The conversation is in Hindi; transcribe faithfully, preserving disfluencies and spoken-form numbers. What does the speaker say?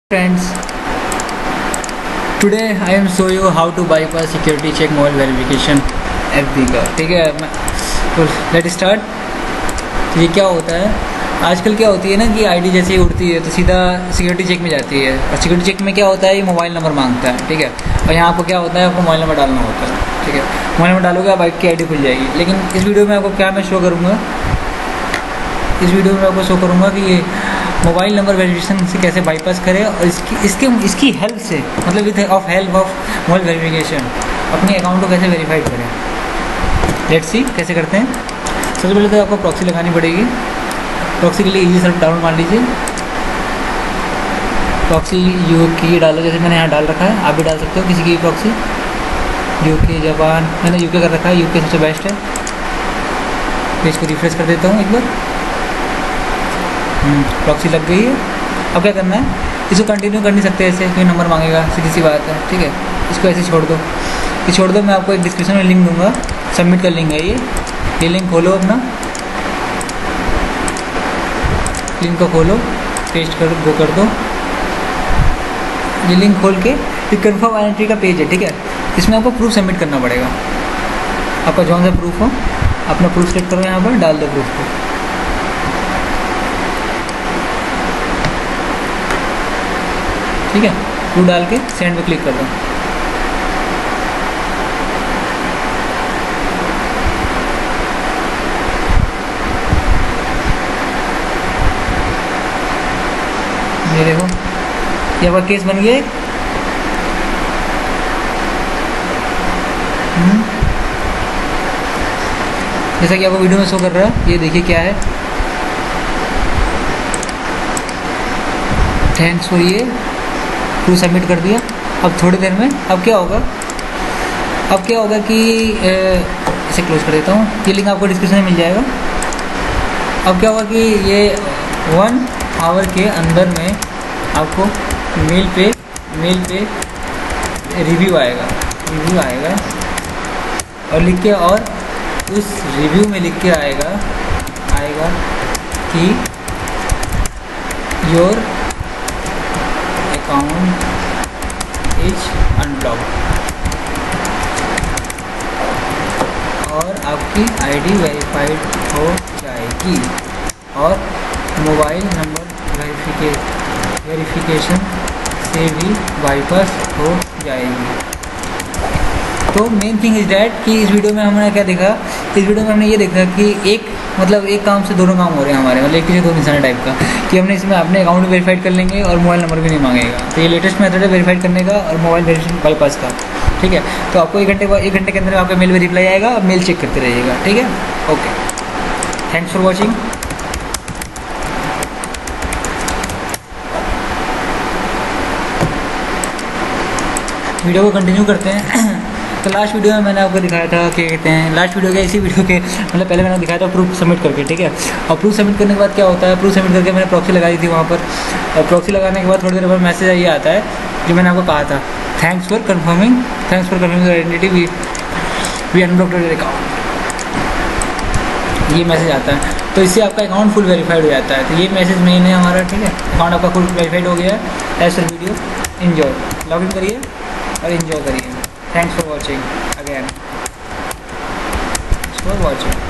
Friends, today I am show you how to bypass security check mobile verification F B का। ठीक है, मैं तो लेट स्टार्ट। ये क्या होता है, आजकल क्या होती है ना कि आईडी जैसे ही उड़ती है तो सीधा सिक्योरिटी चेक में जाती है, और सिक्योरिटी चेक में क्या होता है, ये मोबाइल नंबर मांगता है। ठीक है, और यहाँ आपको क्या होता है, आपको मोबाइल नंबर डालना होता है। ठीक है, मोबाइल नंबर डालोगे आप बाइक की आईडी खुल जाएगी। लेकिन इस वीडियो में आपको क्या मैं शो करूँगा, इस वीडियो में आपको शो करूँगा कि ये मोबाइल नंबर वेरिफिकेशन से कैसे बाईपास करें, और इसकी इसके इसकी हेल्प से, मतलब with of help of mobile verification अपने अकाउंट को कैसे वेरीफाइड करें। लेट्स सी कैसे करते हैं। सबसे पहले तो आपको प्रॉक्सी लगानी पड़ेगी। प्रॉक्सी के लिए इजी सर्च डाउनलोड मान लीजिए। प्रॉक्सी यू की डालो, जैसे मैंने यहाँ डाल रखा है, आप भी डाल सकते हो किसी की प्रॉक्सी। यूके जापान, मैंने यूके कर रखा है, यूके सबसे बेस्ट है। पेज को रिफ्रेश कर देता हूँ एक बार। प्रॉक्सी लग गई है। अब क्या करना है, इसको कंटिन्यू कर नहीं सकते ऐसे, क्योंकि नंबर मांगेगा, सीधी सी बात है। ठीक है, इसको ऐसे छोड़ दो, ये छोड़ दो। मैं आपको एक डिस्क्रिप्शन में लिंक दूंगा, सबमिट का लिंक है ये ये लिंक खोलो, अपना लिंक को खोलो, पेस्ट कर गो कर दो। ये लिंक खोल के ये कन्फर्म आइडेंटिटी का पेज है। ठीक है, इसमें आपको प्रूफ सबमिट करना पड़ेगा। आपका जौन सा प्रूफ हो, अपना प्रूफ सेलेक्ट करो, यहाँ पर डाल दो प्रूफ को। ठीक है, प्रूफ डाल के सेंड पे क्लिक कर दो। ये देखो, ये आपका केस बन गया। जैसा कि आपको वीडियो में शो कर रहा है, ये देखिए क्या है। थैंक्स फॉर ये प्रूफ सबमिट कर दिया। अब थोड़ी देर में अब क्या होगा, अब क्या होगा कि इसे क्लोज कर देता हूँ। ये लिंक आपको डिस्क्रिप्शन में मिल जाएगा। अब क्या होगा कि ये वन आवर के अंदर में आपको मेल पे मेल पे रिव्यू आएगा रिव्यू आएगा और लिख के, और उस रिव्यू में लिख के आएगा आएगा कि योर अकाउंट इज अनब्लॉक्ड, और आपकी आईडी वेरीफाइड हो जाएगी, और मोबाइल नंबर वेरिफिके वेरिफिकेशन से भी बाईपास हो जाएगी। तो मेन थिंग इज डैट कि इस वीडियो में हमने क्या देखा, इस वीडियो में हमने ये देखा कि एक मतलब एक काम से दोनों काम हो रहे हैं हमारे, मतलब एक से दो निशाने टाइप का, कि हमने इसमें अपने अकाउंट वेरीफाइड कर लेंगे और मोबाइल नंबर भी नहीं मांगेगा। तो ये लेटेस्ट मेथड है वेरीफाइड करने का और मोबाइल वेरिफिकेशन बाईपास का। ठीक है, तो आपको एक घंटे बाद एक घंटे के अंदर आपका मेल में रिप्लाई आएगा, और मेल चेक करते रहिएगा। ठीक है, okay, thanks for watching. Video को कंटिन्यू करते हैं। तो लास्ट वीडियो में मैंने आपको दिखाया था, क्या कहते हैं, लास्ट वीडियो के इसी वीडियो के मतलब पहले मैंने दिखाया था प्रूफ सबमिट करके। ठीक है, और प्रूफ सबमिट करने के बाद क्या होता है, प्रूफ सबमिट करके मैंने प्रॉक्सी लगाई थी वहाँ पर, और प्रॉक्सी लगाने के बाद थोड़ी देर बाद मैसेज ये आता है जो मैंने आपको कहा था, thanks for confirming thanks for confirming identity we we unblocked your account. ये मैसेज आता है, तो इससे आपका अकाउंट फुल वेरीफाइड हो जाता है। तो ये मैसेज मेन है हमारा। ठीक है, अकाउंट आपका फुल वेरीफाइड हो गया है। As per video enjoy, log in करिए और इन्जॉय करिए। Thanks for watching again, thanks for watching.